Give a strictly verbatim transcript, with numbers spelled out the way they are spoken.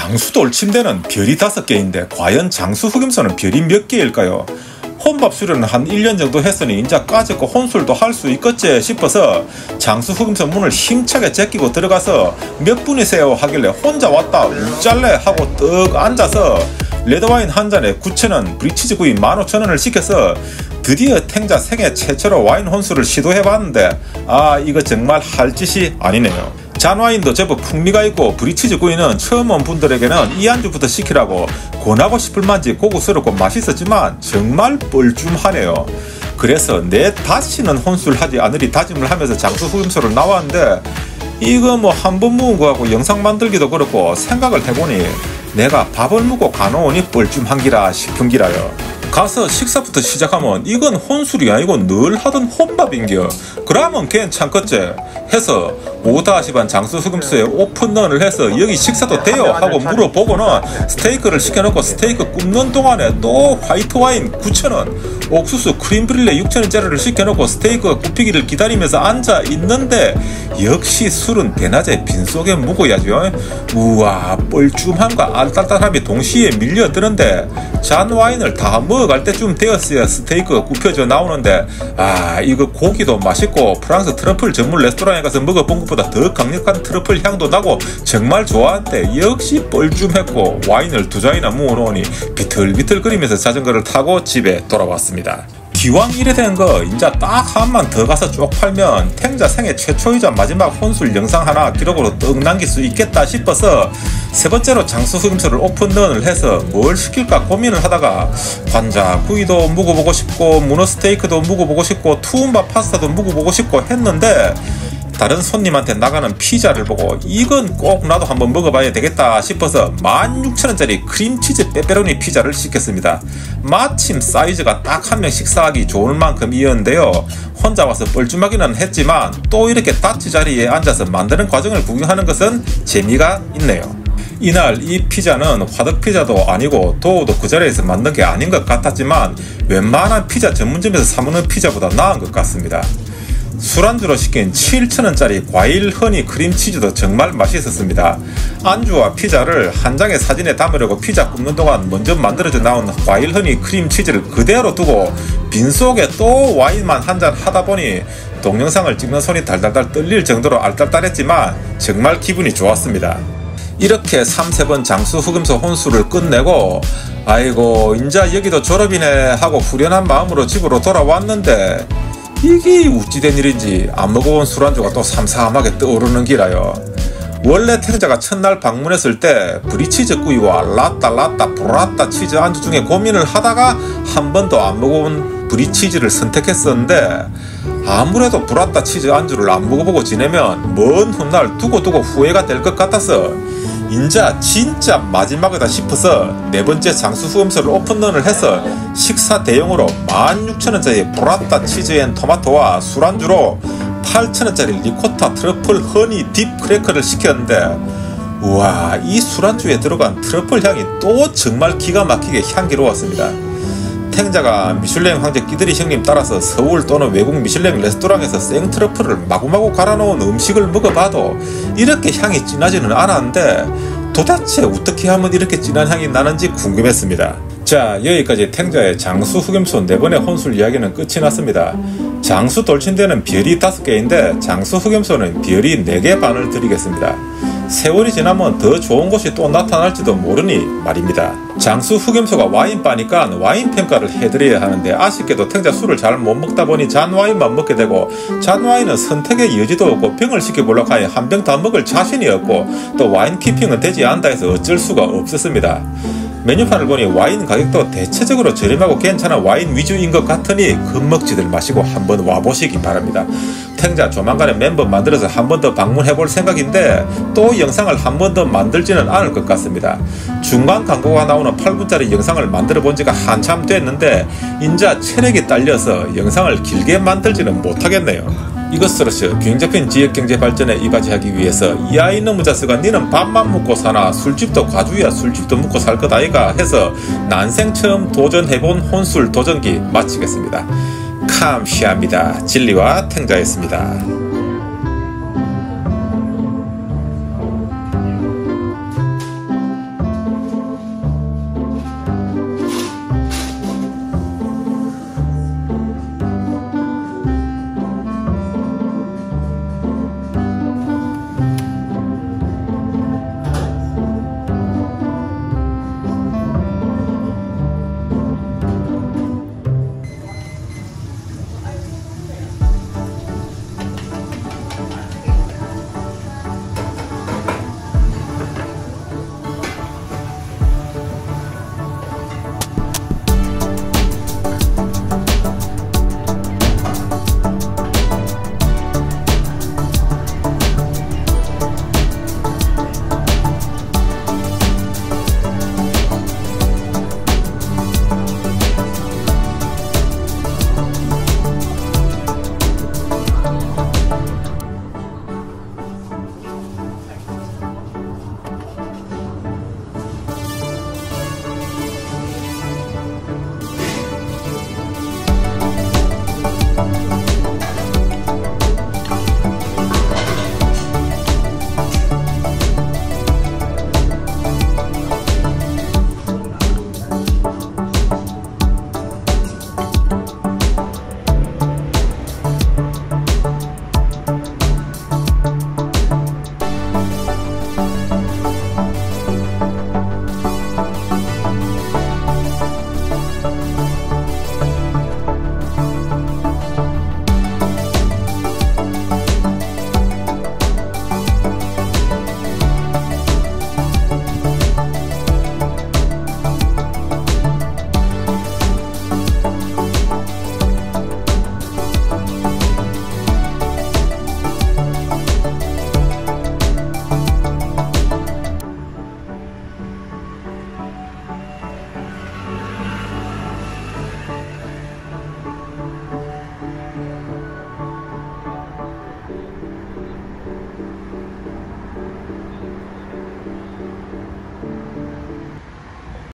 장수 돌침대는 별이 다섯 개인데 과연 장수 흑염소는 별이 몇 개일까요? 혼밥 수련은 한 일 년 정도 했으니 인자 까짓고 혼술도 할 수 있겠지 싶어서 장수 흑염소 문을 힘차게 제끼고 들어가서 몇 분이세요 하길래 혼자 왔다 웃잘래 하고 떡 앉아서 레드와인 한 잔에 구천 원, 브리치즈 구이 만 오천 원을 시켜서 드디어 탱자 생애 최초로 와인 혼술을 시도해봤는데 아 이거 정말 할 짓이 아니네요. 잔와인도 제법 풍미가 있고 브리치즈 구이는 처음 온 분들에게는 이 안주부터 시키라고 권하고 싶을 만지 고급스럽고 맛있었지만 정말 뻘쭘하네요. 그래서 내 다시는 혼술하지 않으리 다짐을 하면서 장수 흑염소를 나왔는데 이거 뭐 한 번 묵은 거하고 영상 만들기도 그렇고 생각을 해보니 내가 밥을 묵고 가놓으니 뻘쭘한기라 싶은기라요. 가서 식사부터 시작하면 이건 혼술이 아니고 늘 하던 혼밥인겨. 그러면 괜찮겠지 해서 오다시반 장수 흑염소에 오픈런을 해서 여기 식사도 돼요 하고 물어보고는 스테이크를 시켜놓고 스테이크 굽는 동안에 또 화이트 와인 구천 원, 옥수수 크림 브릴레 육천 원짜리를 시켜놓고 스테이크가 굽히기를 기다리면서 앉아 있는데 역시 술은 대낮에 빈속에 묵어야죠. 우와 뻘쭘함과 알딸딸함이 동시에 밀려드는데 잔와인을 다 먹어갈 때쯤 되었어야 스테이크가 굽혀져 나오는데 아 이거 고기도 맛있고 프랑스 트러플 전문 레스토랑에 가서 먹어본 것보다 더 강력한 트러플 향도 나고 정말 좋아한데 역시 뻘쭘했고 와인을 두 잔이나 모아놓으니 비틀비틀거리면서 자전거를 타고 집에 돌아왔습니다. 기왕 이래 된 거 인자 딱 한만 더 가서 쪽팔면 탱자 생애 최초이자 마지막 혼술 영상 하나 기록으로 떡 남길 수 있겠다 싶어서 세 번째로 장수 흑염소를 오픈런을 해서 뭘 시킬까 고민을 하다가 관자 구이도 묵어보고 싶고 문어 스테이크도 묵어보고 싶고 투움바 파스타도 묵어보고 싶고 했는데 다른 손님한테 나가는 피자를 보고 이건 꼭 나도 한번 먹어봐야 되겠다 싶어서 만 육천 원짜리 크림치즈 빼빼로니 피자를 시켰습니다. 마침 사이즈가 딱 한 명 식사하기 좋을 만큼이었는데요. 혼자 와서 뻘쭘하기는 했지만 또 이렇게 다치 자리에 앉아서 만드는 과정을 구경하는 것은 재미가 있네요. 이날 이 피자는 화덕 피자도 아니고 도우도 그 자리에서 만든 게 아닌 것 같았지만 웬만한 피자 전문점에서 사먹는 피자보다 나은 것 같습니다. 술안주로 시킨 칠천 원짜리 과일 허니 크림치즈도 정말 맛있었습니다. 안주와 피자를 한 장의 사진에 담으려고 피자 굽는 동안 먼저 만들어져 나온 과일 허니 크림치즈를 그대로 두고 빈속에 또 와인만 한 잔 하다 보니 동영상을 찍는 손이 달달달 떨릴 정도로 알딸딸했지만 정말 기분이 좋았습니다. 이렇게 삼세 번 장수 흑염소 혼술을 끝내고 아이고 인자 여기도 졸업이네 하고 후련한 마음으로 집으로 돌아왔는데 이게 우찌된 일인지 안 먹어본 술안주가 또 삼삼하게 떠오르는 기라요. 원래 탱자가 첫날 방문했을 때 브리치즈 구이와 라따 라따 브라따 치즈 안주 중에 고민을 하다가 한 번도 안 먹어본 브리치즈를 선택했었는데 아무래도 브라따 치즈 안주를 안 먹어보고 지내면 먼 훗날 두고두고 후회가 될 것 같아서 인자 진짜 마지막이다 싶어서 네 번째 장수 흑염소를 오픈런을 해서 식사 대용으로 만 육천 원짜리 브라따 치즈 앤 토마토와 술안주로 팔천 원짜리 리코타 트러플 허니 딥 크래커를 시켰는데 우와 이 술안주에 들어간 트러플 향이 또 정말 기가 막히게 향기로웠습니다. 탱자가 미슐랭 황제 끼들이 형님 따라서 서울 또는 외국 미슐랭 레스토랑에서 생트러플을 마구마구 갈아놓은 음식을 먹어봐도 이렇게 향이 진하지는 않았는데 도대체 어떻게 하면 이렇게 진한 향이 나는지 궁금했습니다. 자 여기까지 탱자의 장수 흑염소 네 번의 혼술 이야기는 끝이 났습니다. 장수 돌침대는 별이 다섯 개인데 장수 흑염소는 별이 네 개 반을 드리겠습니다. 세월이 지나면 더 좋은 곳이 또 나타날지도 모르니 말입니다. 장수 흑염소가 와인바니까 와인 평가를 해드려야 하는데 아쉽게도 탱자 술을 잘 못 먹다 보니 잔와인만 먹게 되고 잔와인은 선택의 여지도 없고 병을 시켜보려고 하니 한 병 다 먹을 자신이 없고 또 와인 키핑은 되지 않다 해서 어쩔 수가 없었습니다. 메뉴판을 보니 와인 가격도 대체적으로 저렴하고 괜찮은 와인 위주인 것 같으니 겁먹지들 마시고 한번 와보시기 바랍니다. 탱자 조만간에 멤버 만들어서 한 번 더 방문해볼 생각인데 또 영상을 한 번 더 만들지는 않을 것 같습니다. 중간 광고가 나오는 팔 분짜리 영상을 만들어 본 지가 한참 됐는데 인자 체력이 딸려서 영상을 길게 만들지는 못하겠네요. 이것으로서 균형 잡힌 지역경제 발전에 이바지하기 위해서 이 아이놈의 자스가 니는 밥만 먹고 사나 술집도 가주야 술집도 먹고 살 것 아이가 해서 난생 처음 도전해본 혼술 도전기 마치겠습니다. 감사합니다. 진리와 탱자였습니다.